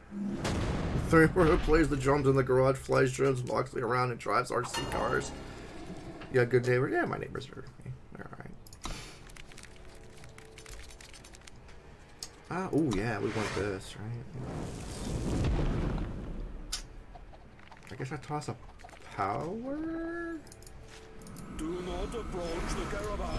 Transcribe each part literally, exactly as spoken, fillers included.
Three who plays the drums in the garage, flies drones, walks around, and drives R C cars. You got good neighbors? Yeah, my neighbors are me. They're alright. Ah, oh yeah, we want this, right? I guess I toss a power? Do not approach the caravan.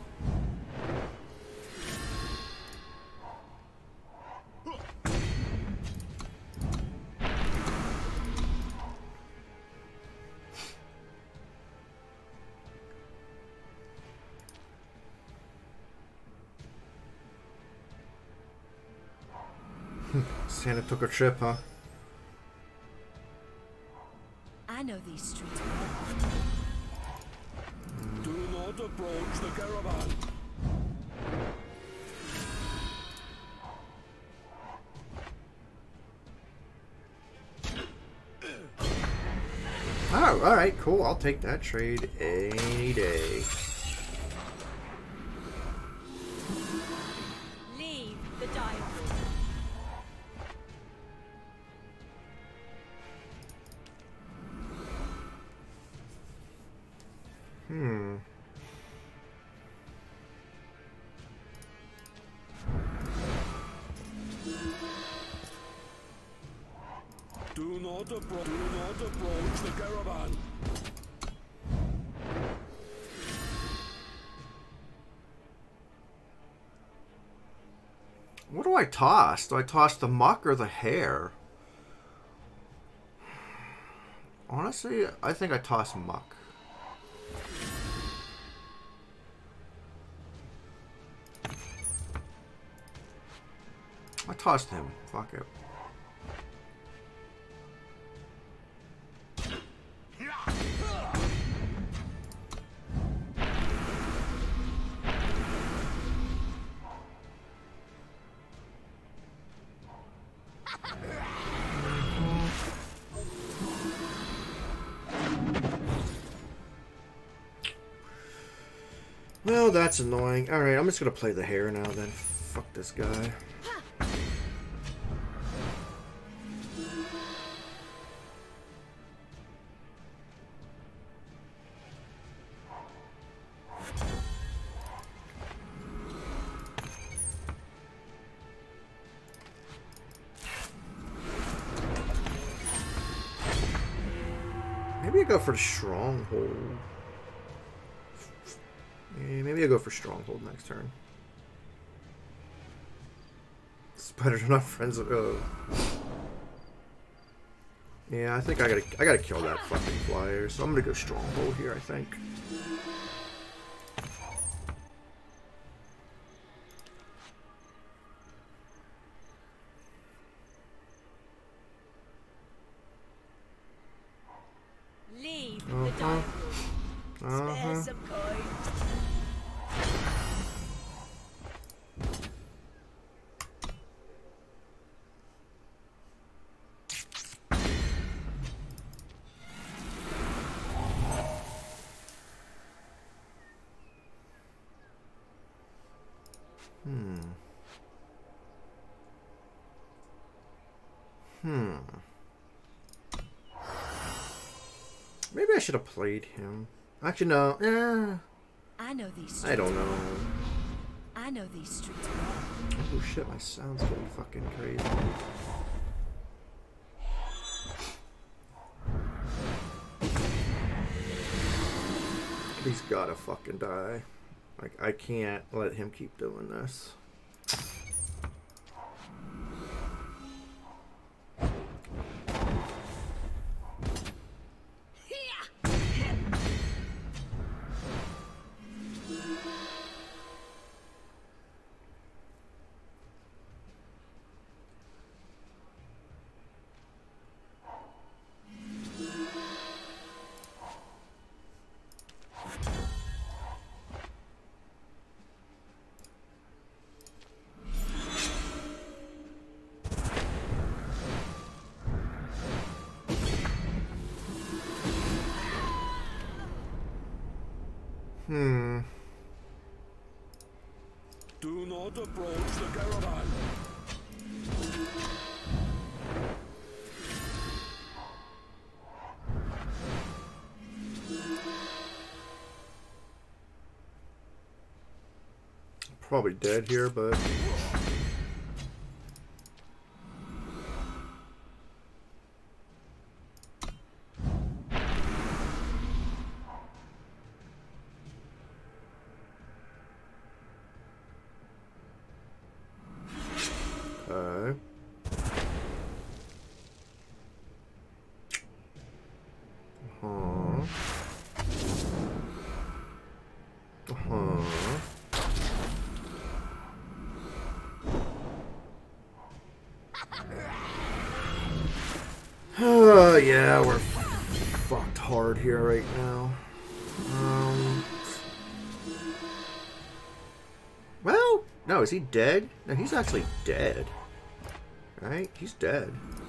Santa took a trip, huh? I know these streets well. Do not approach the caravan. Oh, alright, cool. I'll take that trade any day. Leave the dial. Hmm. Do not approach. Do not approach the caravan. What do I toss? Do I toss the muck or the hair? Honestly, I think I toss muck. I tossed him. Fuck it. Well, that's annoying. Alright, I'm just gonna play the hair now then. Fuck this guy. Maybe I go for the stronghold. Yeah, maybe I go for stronghold next turn. Spiders are not friends of. Oh. Yeah, I think I gotta I gotta kill that fucking flyer. So I'm gonna go stronghold here. I think. Leave Uh-huh. the dial. Uh Spare huh. some coins. Hmm. Hmm. Maybe I should have played him. Actually, no. Eh, I know these streets. I don't know. I know these streets well. Oh shit, my sound's getting fucking crazy. He's gotta fucking die. Like, I can't let him keep doing this. Hmm. Do not approach the caravan. probably dead here, but... Okay. Uh-huh. Uh-huh. Oh, yeah, we're fucked hard here right now. Um... Well, no, is he dead? No, he's actually dead. Right? He's dead.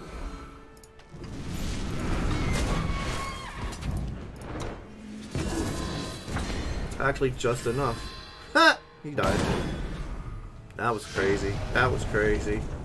Actually, just enough. Ha! He died. That was crazy. That was crazy.